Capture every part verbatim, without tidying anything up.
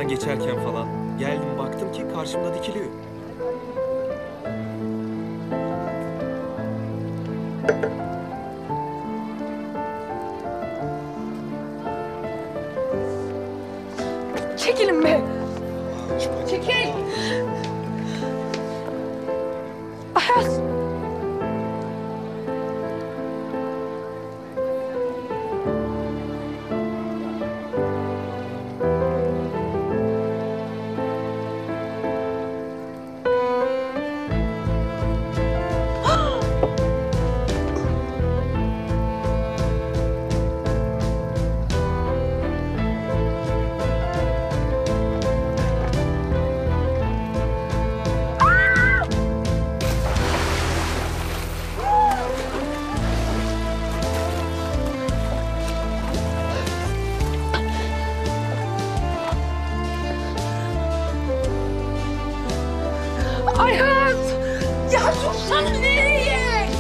önünden geçerken falan geldim baktım ki karşımda dikiliyor. Çekilin be! Çekil! Ayaz! Ayaz! Ya dursana, nereye?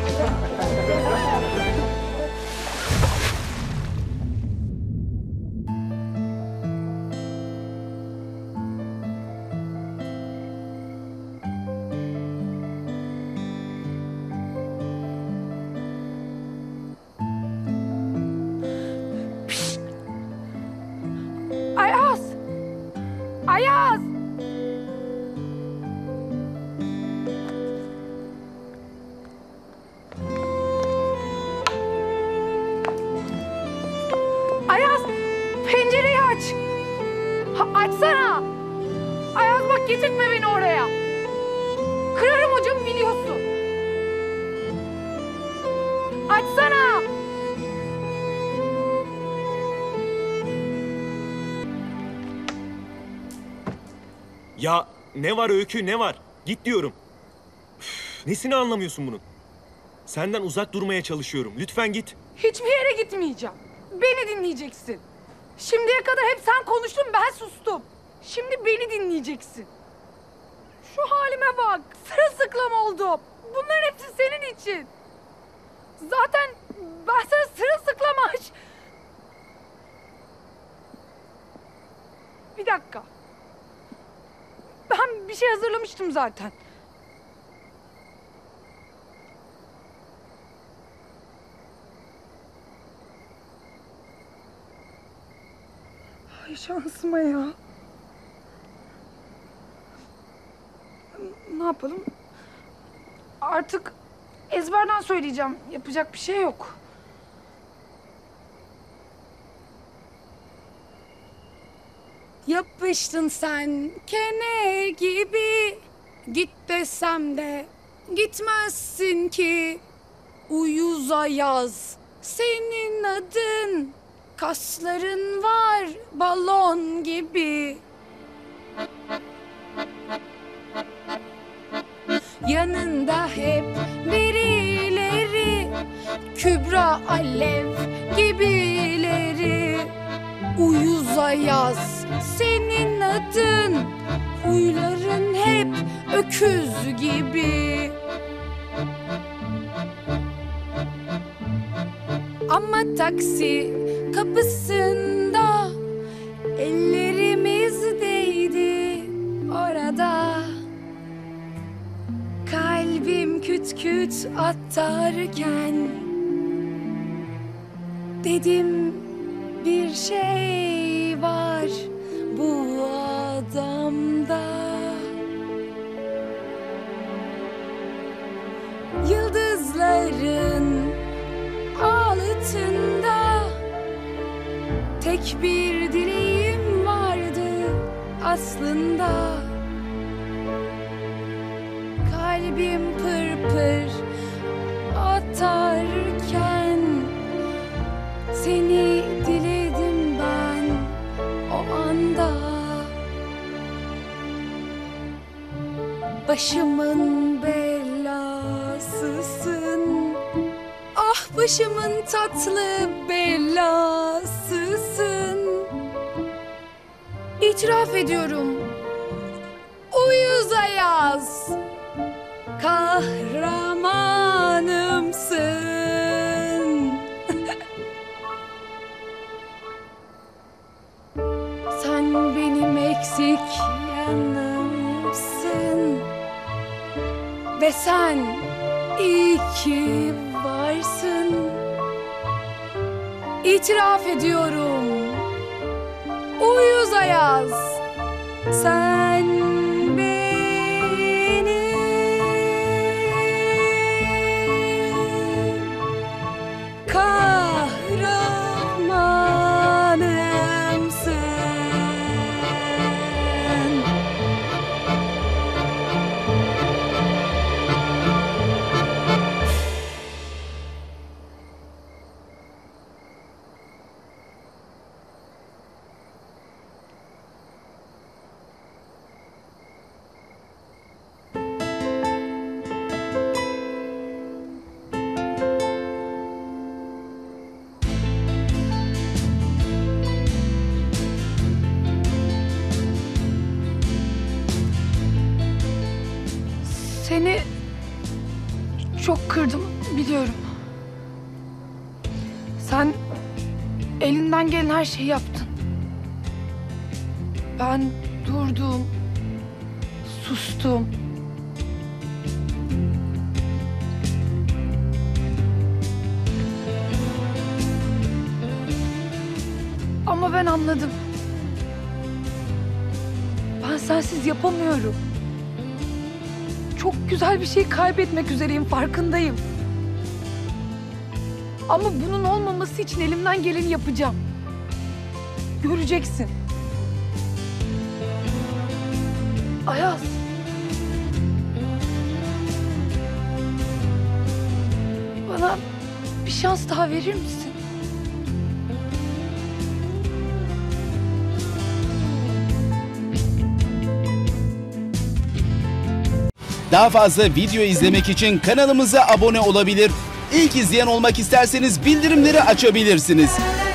Pişt! Ayaz! Ayaz! Ayaz, pencereyi aç. Ha, açsana. Ayaz bak, getirtme beni oraya. Kırarım hocam, biliyorsun. Açsana. Ya ne var Öykü, ne var? Git diyorum. Üf, nesini anlamıyorsun bunun? Senden uzak durmaya çalışıyorum. Lütfen git. Hiçbir yere gitmeyeceğim. Beni dinleyeceksin. Şimdiye kadar hep sen konuştun, ben sustum. Şimdi beni dinleyeceksin. Şu halime bak, sırılsıklam oldum. Bunların hepsi senin için. Zaten ben sana sırılsıklam aç... Bir dakika. Ben bir şey hazırlamıştım zaten. Ay şansıma ya. Ne yapalım? Artık ezberden söyleyeceğim. Yapacak bir şey yok. Yapıştın sen kene gibi, git desem de gitmezsin ki. Uyuza yaz senin adın, kasların var balon gibi. Yanında hep birileri, Kübra Alev gibileri. Uyuza yaz senin adın, huyların hep öküz gibi. Ama taksi kapısında ellerimiz değdi orada. Kalbim küt küt atarken dedim bir şey var bu adamda. Yıldızların altında tek bir dileğim vardı aslında. Kalbim pır pır atarken seni diledim ben o anda. Başımın belasısın, ah başımın tatlı belasısın. İtiraf ediyorum, uyuza yaz, kahramanımsın. Sen benim eksik yanımsın. Ve sen iyi ki varsın. İtiraf ediyorum. Uyuz Ayaz, sen benim kahramanımsın. Seni çok kırdım, biliyorum. Sen elinden gelen her şeyi yaptın. Ben durdum, sustum. Ama ben anladım. Ben sensiz yapamıyorum. Çok güzel bir şey kaybetmek üzereyim, farkındayım. Ama bunun olmaması için elimden geleni yapacağım. Göreceksin. Ayaz. Bana bir şans daha verir misin? Daha fazla video izlemek için kanalımıza abone olabilir. İlk izleyen olmak isterseniz bildirimleri açabilirsiniz.